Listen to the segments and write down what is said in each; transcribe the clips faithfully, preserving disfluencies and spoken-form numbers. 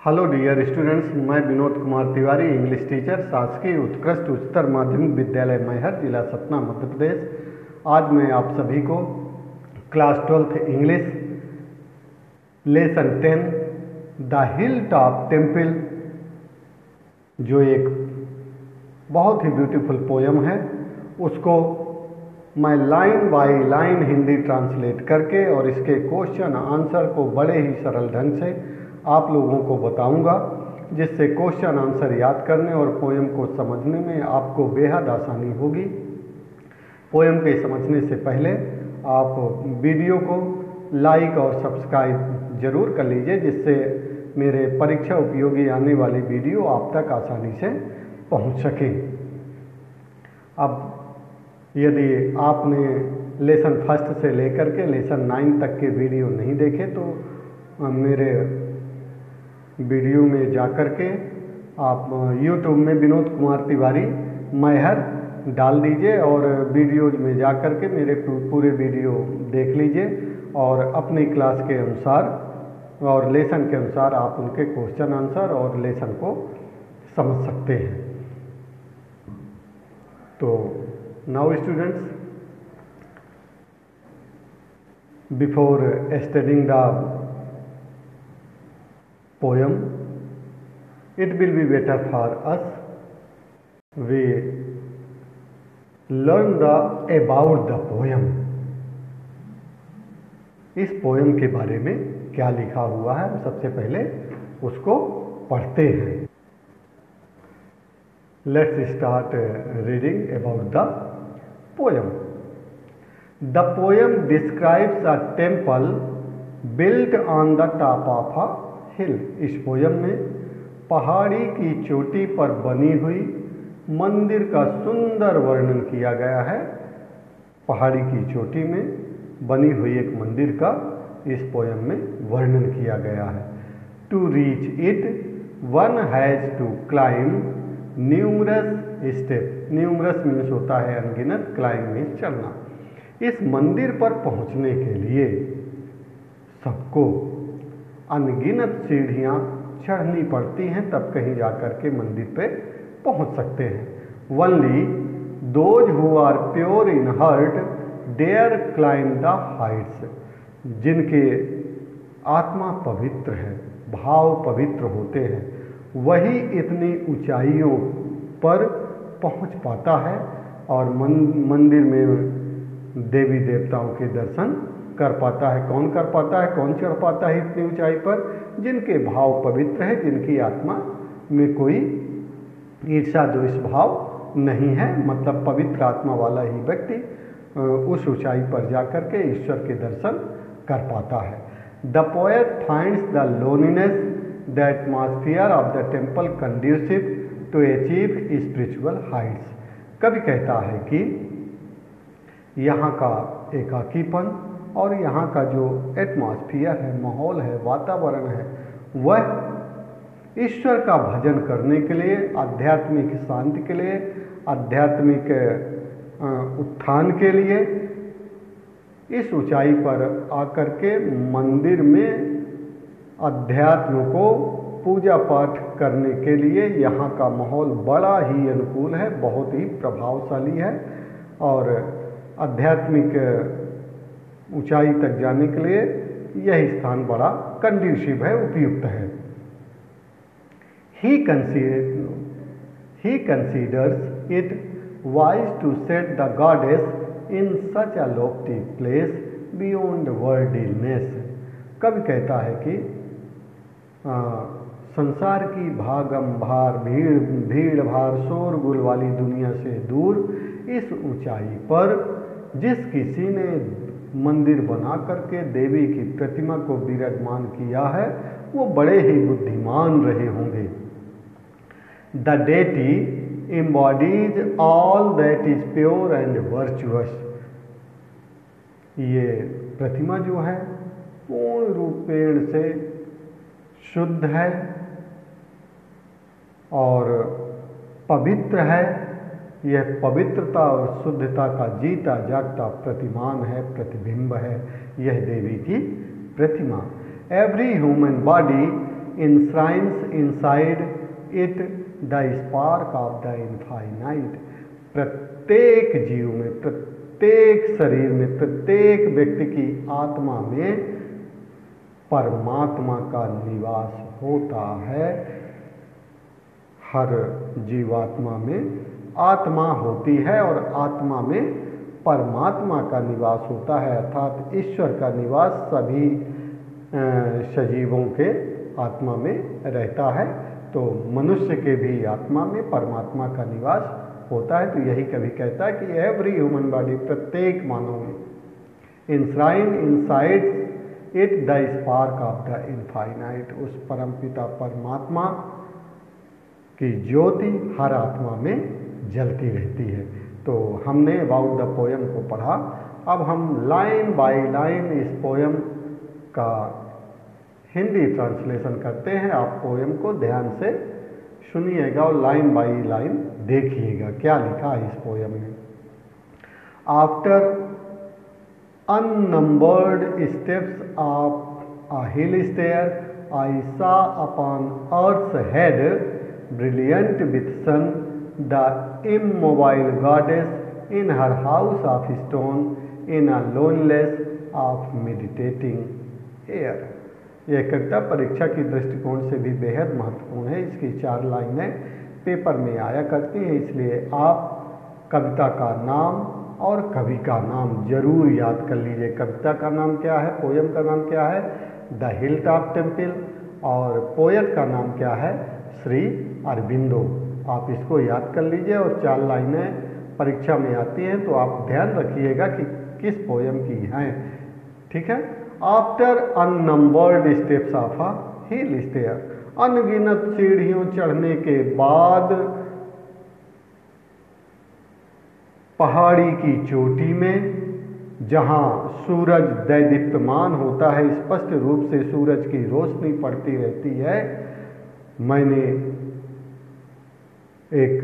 Hello dear students, मैं Vinod Kumar Tiwari, English teacher, शासकीय उत्कृष्ट उच्चतर माध्यमिक विद्यालय मैहर, जिला सतना, मध्य प्रदेश। आज मैं आप सभी को class twelfth English lesson ten the hill top temple, जो एक बहुत ही ब्यूटीफुल पोयम है, उसको मैं line by line Hindi translate करके और इसके क्वेश्चन आंसर को बड़े ही सरल ढंग से आप लोगों को बताऊंगा, जिससे क्वेश्चन आंसर याद करने और पोयम को समझने में आपको बेहद आसानी होगी। पोयम के समझने से पहले आप वीडियो को लाइक और सब्सक्राइब जरूर कर लीजिए, जिससे मेरे परीक्षा उपयोगी आने वाली वीडियो आप तक आसानी से पहुंच सके। अब यदि आपने लेसन फर्स्ट से लेकर के लेसन नाइन तक के वीडियो नहीं देखे तो मेरे वीडियो में जाकर के आप यूट्यूब में विनोद कुमार तिवारी मैहर डाल दीजिए और वीडियोज में जाकर के मेरे पूरे वीडियो देख लीजिए और अपनी क्लास के अनुसार और लेसन के अनुसार आप उनके क्वेश्चन आंसर और लेसन को समझ सकते हैं। तो now students, before studying the poem, it will be better for us we learn the about the poem। इस पोयम के बारे में क्या लिखा हुआ है, हम सबसे पहले उसको पढ़ते हैं। Let's start reading about the poem। The poem describes a temple built on the top of a हिल। इस पोयम में पहाड़ी की चोटी पर बनी हुई मंदिर का सुंदर वर्णन किया गया है। पहाड़ी की चोटी में बनी हुई एक मंदिर का इस पोयम में वर्णन किया गया है। To reach it one has to climb numerous step. Numerous means होता है अनगिनत, क्लाइंब मीन्स चढ़ना। इस मंदिर पर पहुंचने के लिए सबको अनगिनत सीढ़ियाँ चढ़नी पड़ती हैं, तब कहीं जाकर के मंदिर पे पहुंच सकते हैं। Only those who are pure in heart dare climb the heights. जिनके आत्मा पवित्र है, भाव पवित्र होते हैं, वही इतनी ऊंचाइयों पर पहुंच पाता है और मंदिर में देवी देवताओं के दर्शन कर पाता है। कौन कर पाता है, कौन चढ़ पाता है इतनी ऊंचाई पर? जिनके भाव पवित्र है, जिनकी आत्मा में कोई ईर्ष्या द्वेष भाव नहीं है, मतलब पवित्र आत्मा वाला ही व्यक्ति उस ऊंचाई पर जाकर के ईश्वर के दर्शन कर पाता है। The poet finds the loneliness the atmosphere of the temple conducive to achieve spiritual heights. कवि कहता है कि यहाँ का एकाकीपन और यहाँ का जो एटमॉस्फियर है, माहौल है, वातावरण है, वह ईश्वर का भजन करने के लिए, आध्यात्मिक शांति के लिए, आध्यात्मिक उत्थान के लिए इस ऊंचाई पर आकर के मंदिर में अध्यात्म को पूजा पाठ करने के लिए यहाँ का माहौल बड़ा ही अनुकूल है, बहुत ही प्रभावशाली है और आध्यात्मिक ऊंचाई तक जाने के लिए यह स्थान बड़ा कंड्यूसिव है, उपयुक्त है। He consider he considers it wise to set the goddess in such a lofty place beyond worldliness. कवि कहता है कि आ, संसार की भागम भार, भीड़ भीड़ भार, शोरगुल वाली दुनिया से दूर इस ऊंचाई पर जिस किसी ने मंदिर बना करके देवी की प्रतिमा को विराजमान किया है, वो बड़े ही बुद्धिमान रहे होंगे। The deity embodies all that is pure and virtuous. ये प्रतिमा जो है पूर्ण रूपेण से शुद्ध है और पवित्र है। यह पवित्रता और शुद्धता का जीता जागता प्रतिमान है, प्रतिबिंब है यह देवी की प्रतिमा। Every human body enshrines inside it the spark of the infinite. प्रत्येक जीव में, प्रत्येक शरीर में, प्रत्येक व्यक्ति की आत्मा में परमात्मा का निवास होता है। हर जीवात्मा में आत्मा होती है और आत्मा में परमात्मा का निवास होता है, अर्थात ईश्वर का निवास सभी सजीवों के आत्मा में रहता है। तो मनुष्य के भी आत्मा में परमात्मा का निवास होता है। तो यही कभी कहता है कि एवरी ह्यूमन बॉडी, प्रत्येक मानव में enshrine inside it the spark of the infinite, उस परमपिता परमात्मा की ज्योति हर आत्मा में जलती रहती है। तो हमने अबाउट द पोयम को पढ़ा। अब हम लाइन बाय लाइन इस पोयम का हिंदी ट्रांसलेशन करते हैं। आप पोयम को ध्यान से सुनिएगा और लाइन बाय लाइन देखिएगा क्या लिखा है इस पोयम में। After unnumbered steps up a hill stair, I saw upon earth's head, brilliant with sun, the immobile goddess in her house of stone, in a loneliness of meditating air। यह कविता परीक्षा की दृष्टिकोण से भी बेहद महत्वपूर्ण है। इसकी चार लाइनें पेपर में आया करती हैं, इसलिए आप कविता का नाम और कवि का नाम जरूर याद कर लीजिए। कविता का नाम क्या है, पोयम का नाम क्या है, द हिल टॉप टेम्पल, और पोएट का नाम क्या है, श्री अरबिंदो। आप इसको याद कर लीजिए और चार लाइनें परीक्षा में आती हैं तो आप ध्यान रखिएगा कि किस पोयम की हैं, ठीक है। After unnumbered steps of a hill stair, अनगिनत सीढ़ियों चढ़ने के बाद पहाड़ी की चोटी में जहाँ सूरज दैदीप्यमान होता है, स्पष्ट रूप से सूरज की रोशनी पड़ती रहती है, मैंने एक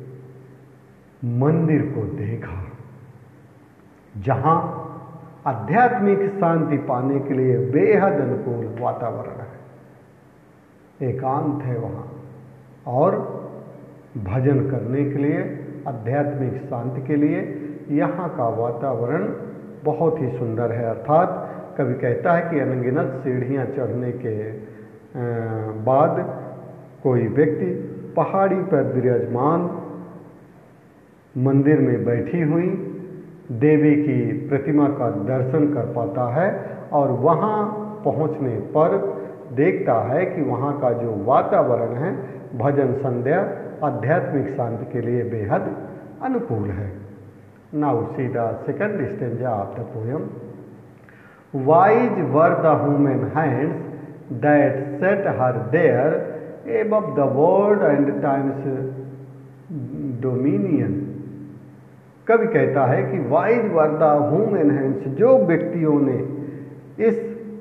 मंदिर को देखा जहाँ आध्यात्मिक शांति पाने के लिए बेहद अनुकूल वातावरण है, एकांत है वहाँ, और भजन करने के लिए, आध्यात्मिक शांति के लिए यहाँ का वातावरण बहुत ही सुंदर है। अर्थात कवि कहता है कि अनगिनत सीढ़ियाँ चढ़ने के बाद कोई व्यक्ति पहाड़ी पर विराजमान मंदिर में बैठी हुई देवी की प्रतिमा का दर्शन कर पाता है, और वहाँ पहुँचने पर देखता है कि वहाँ का जो वातावरण है भजन संध्या आध्यात्मिक शांति के लिए बेहद अनुकूल है। Now see the second stanza of the poem. Wise were the human hands that set her there above the world and time's dominion। कवि कहता है कि wise were the human hands, जो व्यक्तियों ने इस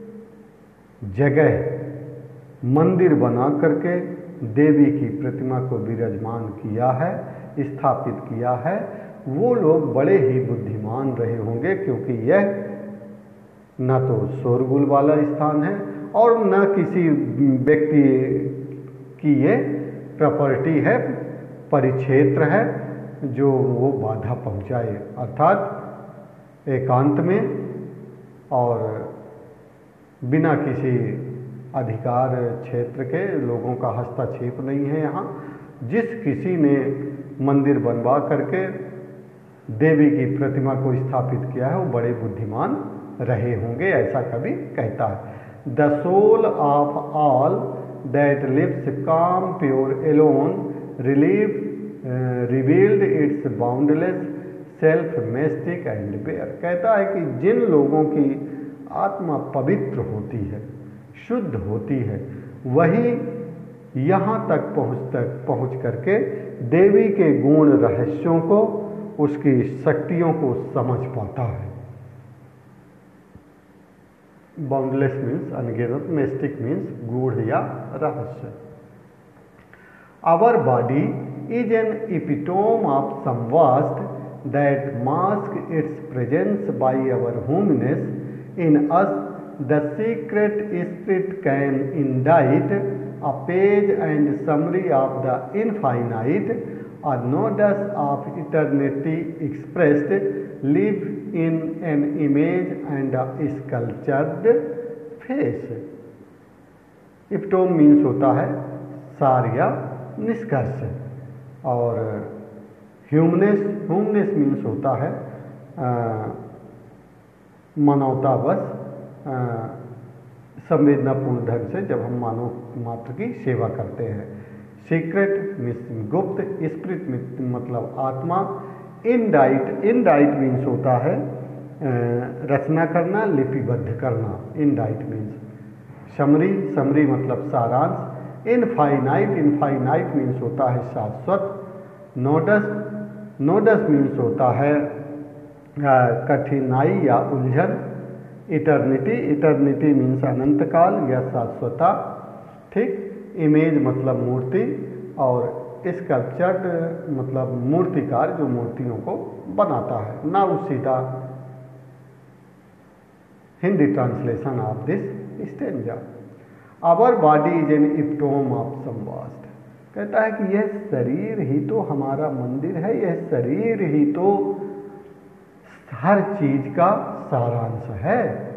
जगह मंदिर बना करके देवी की प्रतिमा को विराजमान किया है, स्थापित किया है, वो लोग बड़े ही बुद्धिमान रहे होंगे, क्योंकि यह न तो शोरगुल वाला स्थान है और न किसी व्यक्ति की ये प्रॉपर्टी है, परिक्षेत्र है जो वो बाधा पहुंचाए। अर्थात एकांत में और बिना किसी अधिकार क्षेत्र के लोगों का हस्तक्षेप नहीं है यहाँ। जिस किसी ने मंदिर बनवा करके देवी की प्रतिमा को स्थापित किया है वो बड़े बुद्धिमान रहे होंगे, ऐसा कवि कहता है। The soul of all that lives came pure alone relieve revealed its boundless self mystic and bare. कहता है कि जिन लोगों की आत्मा पवित्र होती है, शुद्ध होती है, वही यहाँ तक पहुँच तक पहुँच करके देवी के गुण रहस्यों को, उसकी शक्तियों को समझ पाता है। बाउंडलेस मीन्स अनगिनत, मेस्टिक मीन्स गूढ़ या रहस्य। Our body is an epitome of some vast that mask its presence by our humanness in us the secret spirit can indite a page and summary of the infinite, a nodus of eternity expressed, live in an image and a sculptured face. Epitome means होता है सार या निष्कर्ष, और ह्यूमनेस ह्यूमनेस means होता है मानवतावश संवेदनापूर्ण ढंग से जब हम मानव मात्र की सेवा करते हैं। सीक्रेट मीन्स गुप्त, स्पिरिट मतलब आत्मा, इनडाइट इनडाइट मीन्स होता है रचना करना, लिपिबद्ध करना, इनडाइट मीन्स समरी, समरी मतलब सारांश, इनफाइनाइट इनफाइनाइट मीन्स होता है शाश्वत, नोडस नोडस मीन्स होता है कठिनाई या उलझन, इटर्निटी इटर्निटी मीन्स अनंत काल या शाश्वता, ठीक। इमेज मतलब मूर्ति, और स्कल्पचर्ड मतलब मूर्तिकार जो मूर्तियों को बनाता है। नाउ सीधा Hindi translation of this stanza. Our body is an epitome of some vast. कहता है कि यह शरीर ही तो हमारा मंदिर है, यह शरीर ही तो हर चीज का सारांश है।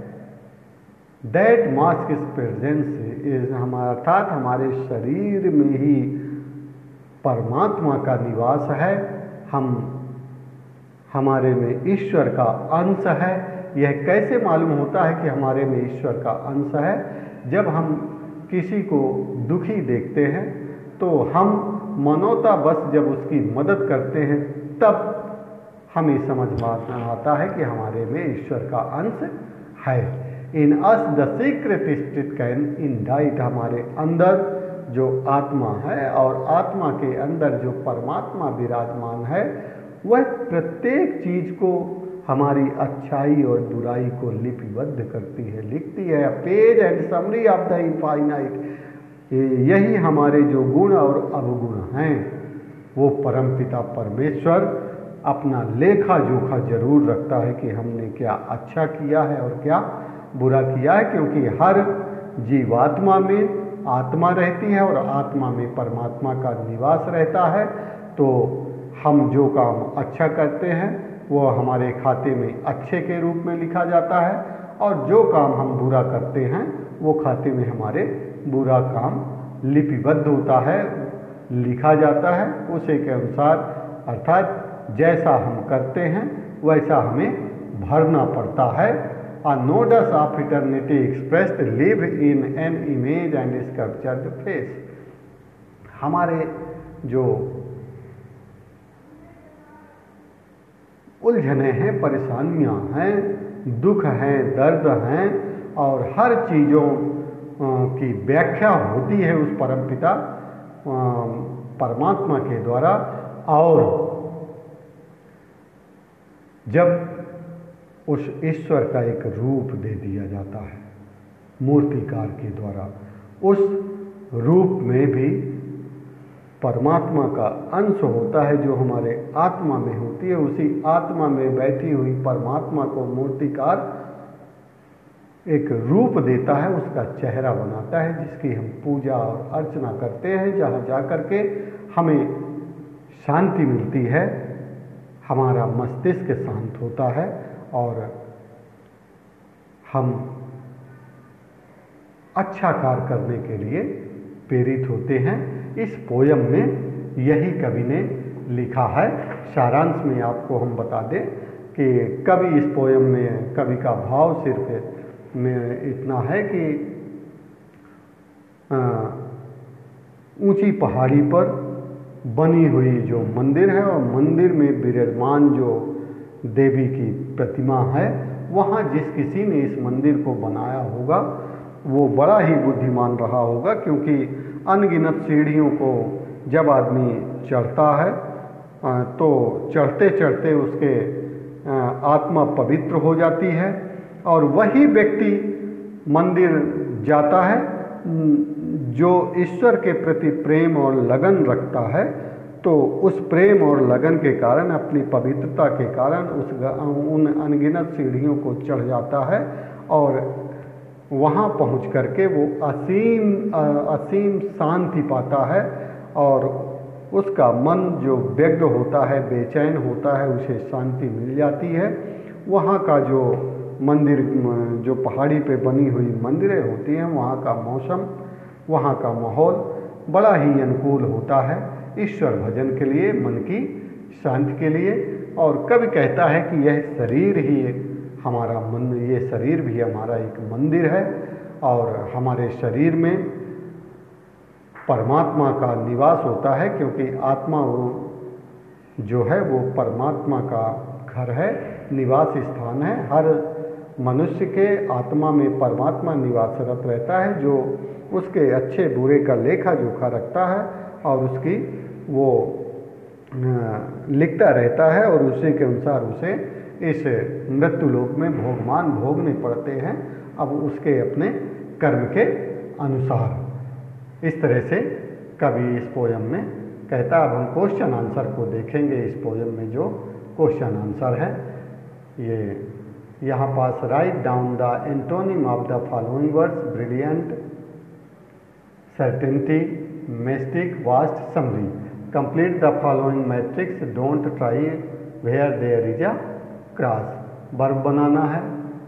That mask is presence is हमारा अर्थात हमारे शरीर में ही परमात्मा का निवास है, हम हमारे में ईश्वर का अंश है। यह कैसे मालूम होता है कि हमारे में ईश्वर का अंश है? जब हम किसी को दुखी देखते हैं तो हम मनोतावश जब उसकी मदद करते हैं तब हमें समझ में आता है कि हमारे में ईश्वर का अंश है। In us the secret spirit can indite, हमारे अंदर जो आत्मा है और आत्मा के अंदर जो परमात्मा विराजमान है वह प्रत्येक चीज को, हमारी अच्छाई और बुराई को लिपिबद्ध करती है, लिखती है। Page and summary of the infinite, यही हमारे जो गुण और अवगुण हैं वो परमपिता परमेश्वर अपना लेखा जोखा जरूर रखता है कि हमने क्या अच्छा किया है और क्या बुरा किया है, क्योंकि हर जीवात्मा में आत्मा रहती है और आत्मा में परमात्मा का निवास रहता है। तो हम जो काम अच्छा करते हैं वो हमारे खाते में अच्छे के रूप में लिखा जाता है, और जो काम हम बुरा करते हैं वो खाते में हमारे बुरा काम लिपिबद्ध होता है, लिखा जाता है उसी के अनुसार। अर्थात जैसा हम करते हैं वैसा हमें भरना पड़ता है। A nodus of eternity expressed live in an image and sculptured face। हमारे जो उलझने हैं, परेशानियां हैं, दुख हैं, दर्द हैं, और हर चीज़ों की व्याख्या होती है उस परमपिता परमात्मा के द्वारा। और जब उस ईश्वर का एक रूप दे दिया जाता है मूर्तिकार के द्वारा, उस रूप में भी परमात्मा का अंश होता है जो हमारे आत्मा में होती है। उसी आत्मा में बैठी हुई परमात्मा को मूर्तिकार एक रूप देता है, उसका चेहरा बनाता है, जिसकी हम पूजा और अर्चना करते हैं, जहाँ जा कर के हमें शांति मिलती है, हमारा मस्तिष्क शांत होता है और हम अच्छा कार्य करने के लिए प्रेरित होते हैं। इस पोयम में यही कवि ने लिखा है। सारांश में आपको हम बता दें कि कवि इस पोयम में, कवि का भाव सिर्फ में इतना है कि ऊंची पहाड़ी पर बनी हुई जो मंदिर है और मंदिर में विराजमान जो देवी की प्रतिमा है, वहाँ जिस किसी ने इस मंदिर को बनाया होगा वो बड़ा ही बुद्धिमान रहा होगा, क्योंकि अनगिनत सीढ़ियों को जब आदमी चढ़ता है तो चढ़ते चढ़ते उसके आत्मा पवित्र हो जाती है, और वही व्यक्ति मंदिर जाता है जो ईश्वर के प्रति प्रेम और लगन रखता है। तो उस प्रेम और लगन के कारण, अपनी पवित्रता के कारण उस उन अनगिनत सीढ़ियों को चढ़ जाता है और वहाँ पहुँच करके वो असीम असीम शांति पाता है और उसका मन जो व्यग्र होता है, बेचैन होता है, उसे शांति मिल जाती है। वहाँ का जो मंदिर, जो पहाड़ी पे बनी हुई मंदिरें होती हैं, वहाँ का मौसम, वहाँ का माहौल बड़ा ही अनुकूल होता है ईश्वर भजन के लिए, मन की शांति के लिए। और कवि कहता है कि यह शरीर ही हमारा मन, ये शरीर भी हमारा एक मंदिर है और हमारे शरीर में परमात्मा का निवास होता है, क्योंकि आत्मा वो जो है वो परमात्मा का घर है, निवास स्थान है। हर मनुष्य के आत्मा में परमात्मा निवासरत रहता है, जो उसके अच्छे बुरे का लेखा जोखा रखता है और उसकी वो लिखता रहता है और उसी के अनुसार उसे इस मृत्यु लोक में भोगमान भोगने पड़ते हैं, अब उसके अपने कर्म के अनुसार। इस तरह से कवि इस पोयम में कहता। अब हम क्वेश्चन आंसर को देखेंगे। इस पोयम में जो क्वेश्चन आंसर है, ये यहाँ पास right down the antonym of the following words: brilliant, certainty, mystic, vast, summary. Complete the following matrix, don't try where there is a cross. Verb बनाना है,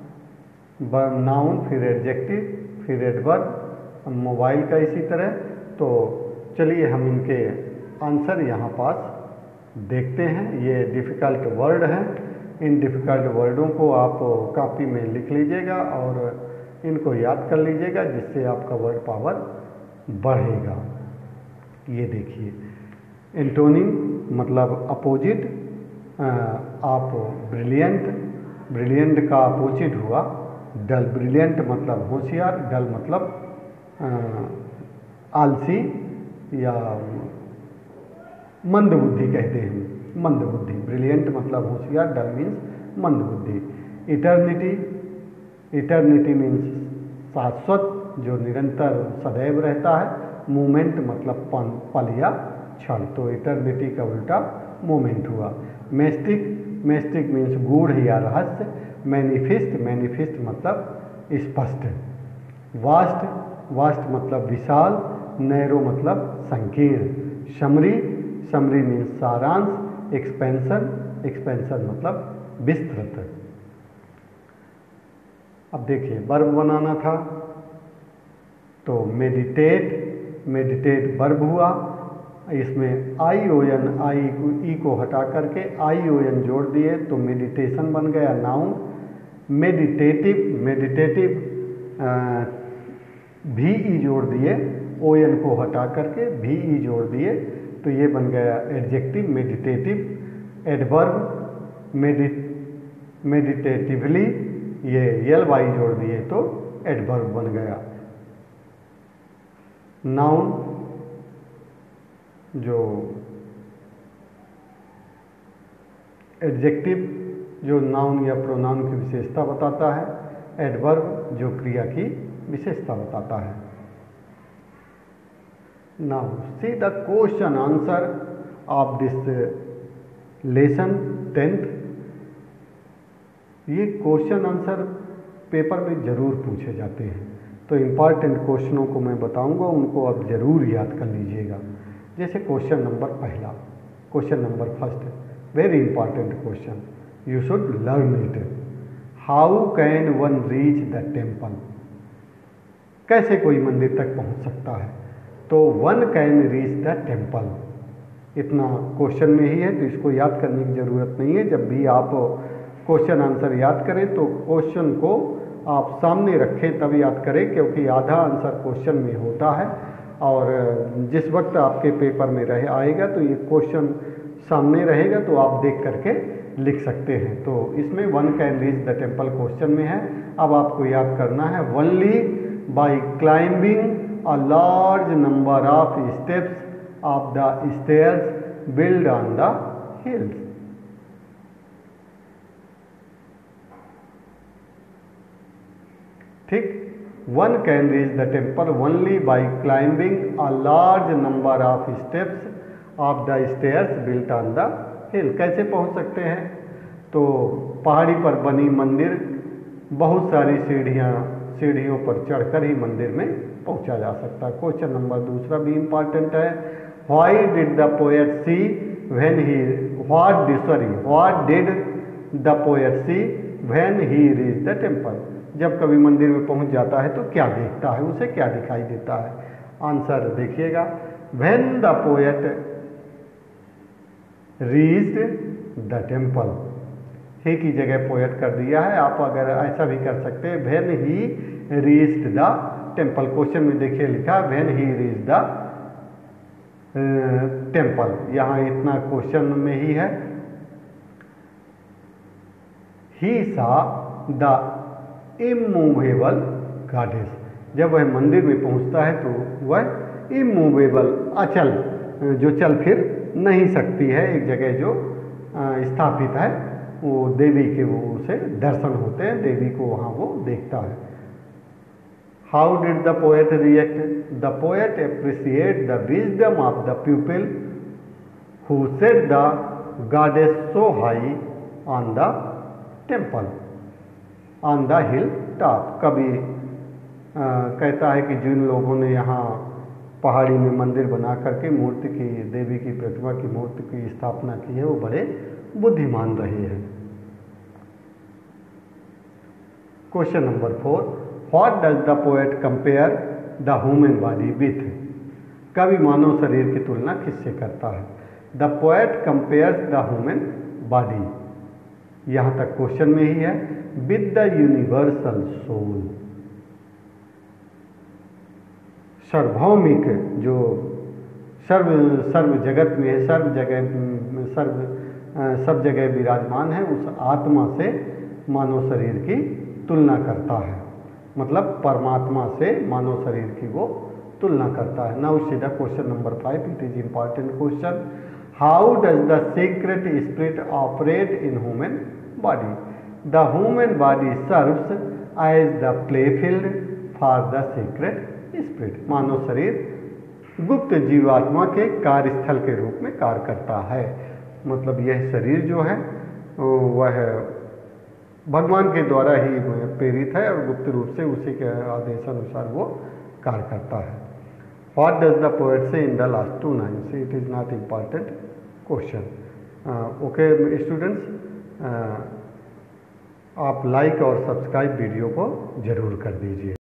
नाउन, फिर एडजेक्टिव, फिर एडवर्ब, मोबाइल का इसी तरह। तो चलिए हम इनके आंसर यहाँ पास देखते हैं। ये डिफ़िकल्ट वर्ड हैं, इन डिफ़िकल्ट वर्डों को आप कॉपी में लिख लीजिएगा और इनको याद कर लीजिएगा, जिससे आपका वर्ड पावर बढ़ेगा। ये देखिए, एंटोनिम मतलब अपोजिट। आप ब्रिलियंट, ब्रिलियंट का अपोजिट हुआ डल। ब्रिलियंट मतलब होशियार, डल मतलब आलसी या मंद बुद्धि कहते हैं, मंद बुद्धि। ब्रिलियंट मतलब होशियार, डल मीन्स मंद बुद्धि। इटर्निटी, इटर्निटी मीन्स शाश्वत, जो निरंतर सदैव रहता है। मोमेंट मतलब पन, पल या क्षण, तो इटर्निटी का उल्टा मोमेंट हुआ। मेस्टिक, मेस्टिक मीन्स गूढ़ या रहस्य। मैनिफेस्ट, मैनिफेस्ट मतलब स्पष्ट। वास्ट, वास्ट मतलब विशाल। नैरो मतलब संकीर्ण। समरी, समरी मीन्स सारांश। एक्सपेंशन, एक्सपेंशन मतलब विस्तृत। अब देखिए, वर्ब बनाना था तो मेडिटेट, मेडिटेट वर्ब हुआ। इसमें आई ओ एन, आई को ई को हटा करके आई ओ एन जोड़ दिए तो मेडिटेशन बन गया नाउन। मेडिटेटिव, मेडिटेटिव भी ई जोड़ दिए, ओ एन को हटा करके भी ई जोड़ दिए तो ये बन गया adjective meditative. Adverb medi meditatively, ये एल वाई जोड़ दिए तो एडवर्ब बन गया। नाउन जो एडजेक्टिव जो नाउन या प्रोनाउन की विशेषता बताता है। एडवर्ब जो क्रिया की विशेषता बताता है। Now see the question answer of this lesson tenth. ये क्वेश्चन आंसर पेपर में ज़रूर पूछे जाते हैं, तो इम्पॉर्टेंट क्वेश्चनों को मैं बताऊंगा, उनको आप ज़रूर याद कर लीजिएगा। जैसे क्वेश्चन नंबर पहला, question number first, very important question, you should learn it. How can one reach the temple? कैसे कोई मंदिर तक पहुंच सकता है? तो one can reach the temple, इतना क्वेश्चन में ही है, तो इसको याद करने की ज़रूरत नहीं है। जब भी आप क्वेश्चन आंसर याद करें तो क्वेश्चन को आप सामने रखें तब याद करें, क्योंकि आधा आंसर क्वेश्चन में होता है और जिस वक्त आपके पेपर में रहे आएगा तो ये क्वेश्चन सामने रहेगा तो आप देख करके लिख सकते हैं। तो इसमें one can reach the temple question में है। अब आपको याद करना है, only by climbing a large number of steps of the stairs build on the hills. ठीक, one can reach the temple only by climbing a large number of steps of the stairs built on the hill. कैसे पहुंच सकते हैं? तो पहाड़ी पर बनी मंदिर बहुत सारी सीढ़ियां सीढ़ियों पर चढ़कर ही मंदिर में पहुंचा जा सकता है। क्वेश्चन नंबर दूसरा भी इम्पॉर्टेंट है। Why did the poet see when he what sorry what did the poet see when he reach the temple. जब कभी मंदिर में पहुंच जाता है तो क्या देखता है, उसे क्या दिखाई देता है? आंसर देखिएगा, when the poet reached the temple. He की जगह पोएट कर दिया है, आप अगर ऐसा भी कर सकते हैं, when he reached the temple. Question में देखिए लिखा when he reached the temple, यहाँ इतना क्वेश्चन में ही है। ही सा द इमूवेबल गॉडेस। जब वह मंदिर में पहुंचता है तो वह इमूवेबल अचल, जो चल फिर नहीं सकती है, एक जगह जो स्थापित है, वो देवी के वो उसे दर्शन होते हैं, देवी को वहाँ वो देखता है। How did the poet react? The poet appreciate the wisdom of the people who set the goddess so high on the temple on the hill top. कभी आ, कहता है कि जिन लोगों ने यहाँ पहाड़ी में मंदिर बना करके मूर्ति की, देवी की प्रतिमा की मूर्ति की स्थापना की है, वो बड़े बुद्धिमान रहे हैं। Question number four, what does the poet compare the human body with? कवि मानव शरीर की तुलना किससे करता है? The poet compares the human body, यहाँ तक क्वेश्चन में ही है, विद द यूनिवर्सल सोल। सार्वभौमिक जो सर्व सर्व जगत में है, सर्व जगह सर्व सब जगह विराजमान है, उस आत्मा से मानव शरीर की तुलना करता है। मतलब परमात्मा से मानव शरीर की वो तुलना करता है। Now see the question number five, it is important question. How does the secret spirit operate in human body? The human body serves as the playfield for the secret spirit. मानव शरीर गुप्त जीवात्मा के कार्यस्थल के रूप में कार्य करता है। मतलब यह शरीर जो है वह भगवान के द्वारा ही प्रेरित है और गुप्त रूप से उसी के आदेशानुसार वो कार्य करता है। What does the poet say in the last two lines? It is not important question. Okay students, आप लाइक और सब्सक्राइब वीडियो को जरूर कर दीजिए।